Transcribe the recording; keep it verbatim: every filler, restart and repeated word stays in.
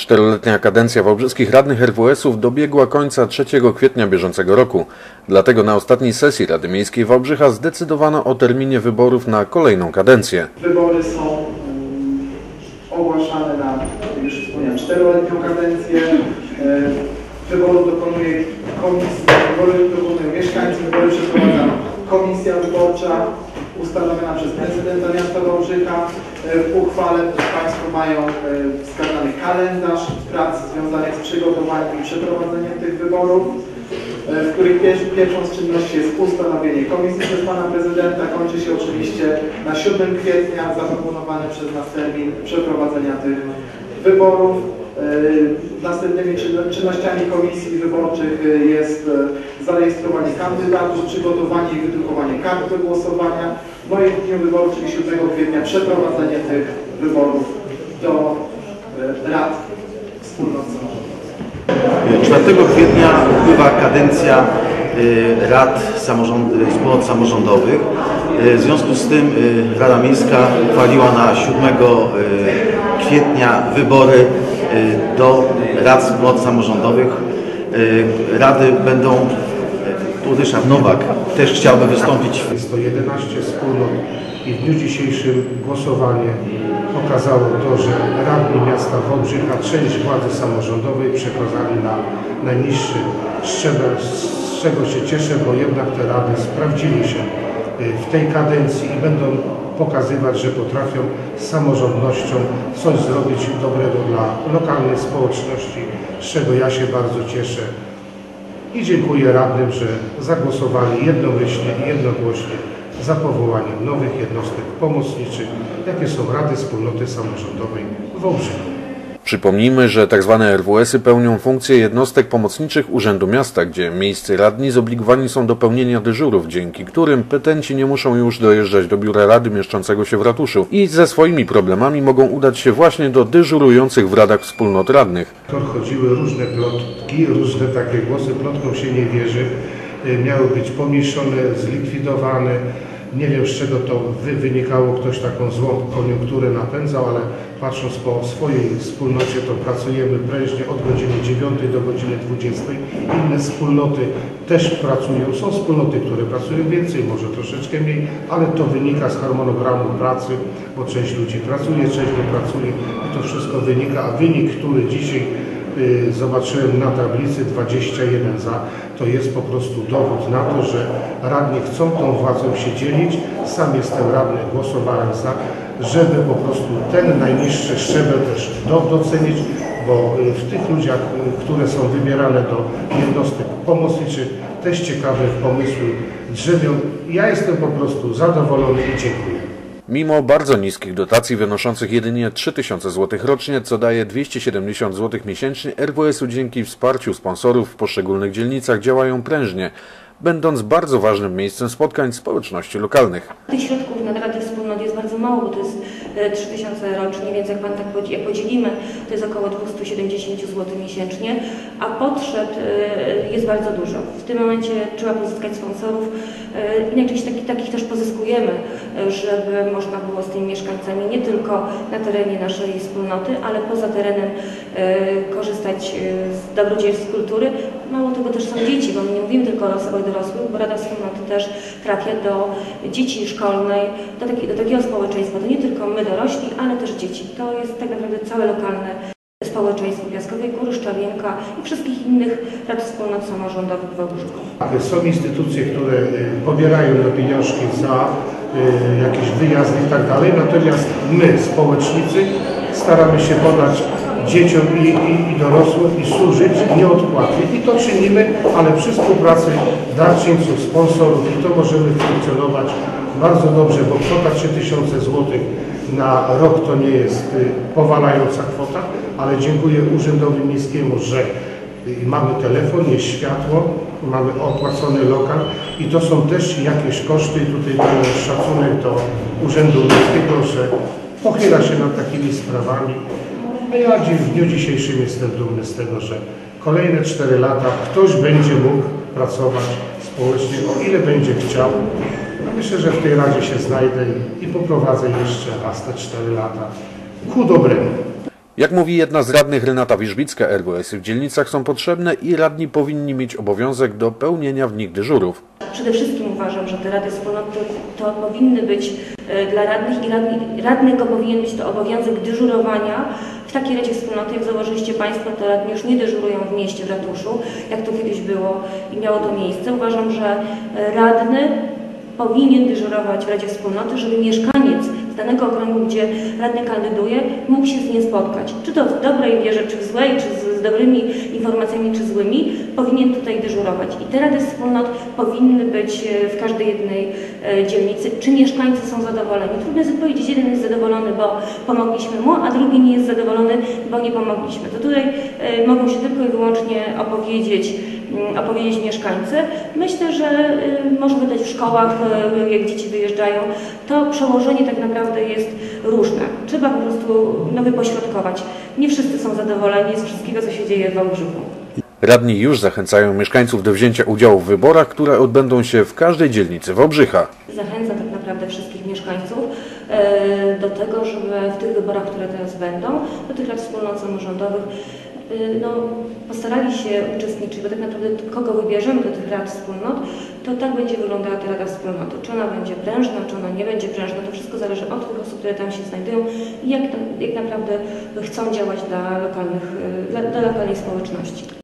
Czteroletnia kadencja wałbrzyskich radnych R W S-ów dobiegła końca trzeciego kwietnia bieżącego roku. Dlatego na ostatniej sesji Rady Miejskiej Wałbrzycha zdecydowano o terminie wyborów na kolejną kadencję. Wybory są um, ogłaszane na, jak już wspomniałem, czteroletnią kadencję. Wyborów dokonuje komisja, wybory dokonują mieszkańcy, wybory przeprowadza komisja wyborcza ustanowiona przez prezydenta miasta Wałbrzycha. W uchwale Państwo mają wskazany kalendarz prac związanych z przygotowaniem i przeprowadzeniem tych wyborów, w których pierwszą z czynności jest ustanowienie komisji przez Pana Prezydenta. Kończy się oczywiście na siódmego kwietnia zaproponowany przez nas termin przeprowadzenia tych wyborów. Następnymi czynnościami komisji wyborczych jest zarejestrowanie kandydatów, przygotowanie i wydrukowanie kart do głosowania, no i w dniu wyborów, czyli siódmego kwietnia, przeprowadzenie tych wyborów do rad wspólnot samorządowych. czwartego kwietnia upływa kadencja rad samorząd, wspólnot samorządowych. W związku z tym Rada Miejska uchwaliła na siódmego kwietnia wybory do rad wspólnot samorządowych. Rady będą, tu Ryszard Nowak też chciałby wystąpić. Jest to jedenaście wspólnot i w dniu dzisiejszym głosowanie pokazało to, że radni miasta Wałbrzycha część władzy samorządowej przekazali na najniższy szczebel, z czego się cieszę, bo jednak te rady sprawdziły się w tej kadencji i będą pokazywać, że potrafią z samorządnością coś zrobić dobrego dla lokalnej społeczności, z czego ja się bardzo cieszę. I dziękuję radnym, że zagłosowali jednomyślnie i jednogłośnie za powołaniem nowych jednostek pomocniczych, jakie są Rady Wspólnoty Samorządowej w Wałbrzychu. Przypomnijmy, że tzw. R W S-y pełnią funkcję jednostek pomocniczych Urzędu Miasta, gdzie miejscy radni zobligowani są do pełnienia dyżurów, dzięki którym petenci nie muszą już dojeżdżać do biura rady mieszczącego się w ratuszu i ze swoimi problemami mogą udać się właśnie do dyżurujących w radach wspólnot radnych. Chodziły różne plotki, różne takie głosy, plotkom się nie wierzy, miały być pomniejszone, zlikwidowane. Nie wiem, z czego to wynikało, ktoś taką złą koniunkturę napędzał, ale patrząc po swojej wspólnocie, to pracujemy prężnie od godziny dziewiątej do godziny dwudziestej. Inne wspólnoty też pracują. Są wspólnoty, które pracują więcej, może troszeczkę mniej, ale to wynika z harmonogramu pracy, bo część ludzi pracuje, część nie pracuje i to wszystko wynika, a wynik, który dzisiaj y, zobaczyłem na tablicy dwadzieścia jeden za, to jest po prostu dowód na to, że radni chcą tą władzą się dzielić. Sam jestem radny, głosowałem za, żeby po prostu ten najniższy szczebel też do, docenić, bo w tych ludziach, które są wybierane do jednostek pomocniczych, też ciekawe pomysły drzewią. Ja jestem po prostu zadowolony i dziękuję. Mimo bardzo niskich dotacji wynoszących jedynie trzy tysiące złotych rocznie, co daje dwieście siedemdziesiąt złotych miesięcznie, R W S-y dzięki wsparciu sponsorów w poszczególnych dzielnicach działają prężnie, będąc bardzo ważnym miejscem spotkań społeczności lokalnych. Tych środków na Rady Wspólnot jest bardzo mało, bo to jest trzy tysiące rocznie, więc jak Pan tak jak podzielimy, to jest około dwieście siedemdziesiąt złotych miesięcznie, a potrzeb jest bardzo dużo. W tym momencie trzeba pozyskać sponsorów i najczęściej takich, takich też pozyskujemy, żeby można było z tymi mieszkańcami nie tylko na terenie naszej wspólnoty, ale poza terenem korzystać z dobrodziejstw kultury. Mało tego, też są dzieci, bo my nie mówimy tylko o osobach dorosłych, bo Rada Wspólnoty też trafia do dzieci szkolnej, do, taki, do takiego społeczeństwa. To nie tylko my dorośli, ale też dzieci. To jest tak naprawdę całe lokalne społeczeństwo Piaskowej Góry, Szczawienka i wszystkich innych rad wspólnot samorządowych w Wałbrzychu. Są instytucje, które pobierają na pieniążki za jakieś wyjazdy i tak dalej, natomiast my, społecznicy, staramy się podać dzieciom i, i, i dorosłym i służyć nieodpłatnie. I to czynimy, ale przy współpracy darczyńców, sponsorów i to możemy funkcjonować bardzo dobrze, bo kwota trzy tysiące złotych na rok to nie jest powalająca kwota, ale dziękuję Urzędowi Miejskiemu, że mamy telefon, jest światło, mamy opłacony lokal i to są też jakieś koszty. Tutaj mamy szacunek do Urzędu Miejskiego, że pochyla się nad takimi sprawami. No ja w dniu dzisiejszym jestem dumny z tego, że kolejne cztery lata ktoś będzie mógł pracować społecznie, o ile będzie chciał. Myślę, że w tej Radzie się znajdę i poprowadzę jeszcze raz te cztery lata ku dobremu. Jak mówi jedna z radnych Renata Wierzbicka, R W S-y w dzielnicach są potrzebne i radni powinni mieć obowiązek do pełnienia w nich dyżurów. Przede wszystkim uważam, że te rady wspólnoty to, to powinny być dla radnych i radni, radnego powinien być to obowiązek dyżurowania. W takiej Radzie Wspólnoty, jak zauważyliście Państwo, to radni już nie dyżurują w mieście, w ratuszu, jak to kiedyś było i miało to miejsce. Uważam, że radny powinien dyżurować w Radzie Wspólnoty, żeby mieszkaniec z danego okręgu, gdzie radny kandyduje, mógł się z nim spotkać. Czy to w dobrej wierze, czy w złej, czy z, z dobrymi informacjami, czy złymi, powinien tutaj dyżurować. I te Rady Wspólnot powinny być w każdej jednej e, dzielnicy. Czy mieszkańcy są zadowoleni? Trudno jest odpowiedzieć, jeden jest zadowolony, bo pomogliśmy mu, a drugi nie jest zadowolony, bo nie pomogliśmy. To tutaj e, mogą się tylko i wyłącznie opowiedzieć opowiedzieć mieszkańcy. Myślę, że y, możemy dać w szkołach, y, jak dzieci wyjeżdżają, to przełożenie tak naprawdę jest różne. Trzeba po prostu no, wypośrodkować. Nie wszyscy są zadowoleni z wszystkiego, co się dzieje w Wałbrzychu. Radni już zachęcają mieszkańców do wzięcia udziału w wyborach, które odbędą się w każdej dzielnicy Wałbrzycha. Zachęcam tak naprawdę wszystkich mieszkańców y, do tego, żeby w tych wyborach, które teraz będą, do tych rad wspólnot samorządowych, no, postarali się uczestniczyć, bo tak naprawdę kogo wybierzemy do tych rad wspólnot, to tak będzie wyglądała ta rada wspólnoty. Czy ona będzie prężna, czy ona nie będzie prężna, to wszystko zależy od tych osób, które tam się znajdują i jak, jak naprawdę chcą działać dla, lokalnych, dla, dla lokalnej społeczności.